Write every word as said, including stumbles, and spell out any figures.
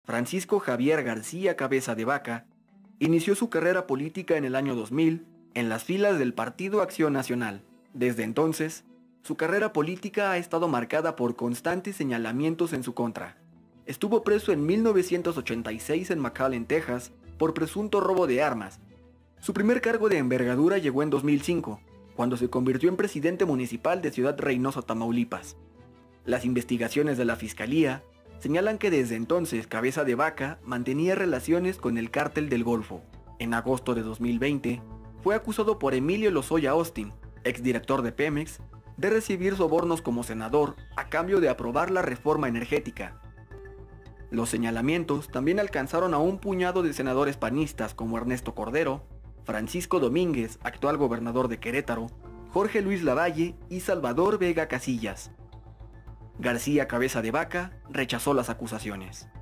Francisco Javier García Cabeza de Vaca inició su carrera política en el año dos mil en las filas del Partido Acción Nacional. Desde entonces, su carrera política ha estado marcada por constantes señalamientos en su contra. Estuvo preso en mil novecientos ochenta y seis en McAllen, Texas, por presunto robo de armas. Su primer cargo de envergadura llegó en dos mil cinco, cuando se convirtió en presidente municipal de Ciudad Reynosa, Tamaulipas. Las investigaciones de la Fiscalía señalan que desde entonces Cabeza de Vaca mantenía relaciones con el Cártel del Golfo. En agosto de dos mil veinte, fue acusado por Emilio Lozoya Austin, exdirector de Pemex, de recibir sobornos como senador a cambio de aprobar la reforma energética. Los señalamientos también alcanzaron a un puñado de senadores panistas como Ernesto Cordero, Francisco Domínguez, actual gobernador de Querétaro, Jorge Luis Lavalle y Salvador Vega Casillas. García Cabeza de Vaca rechazó las acusaciones.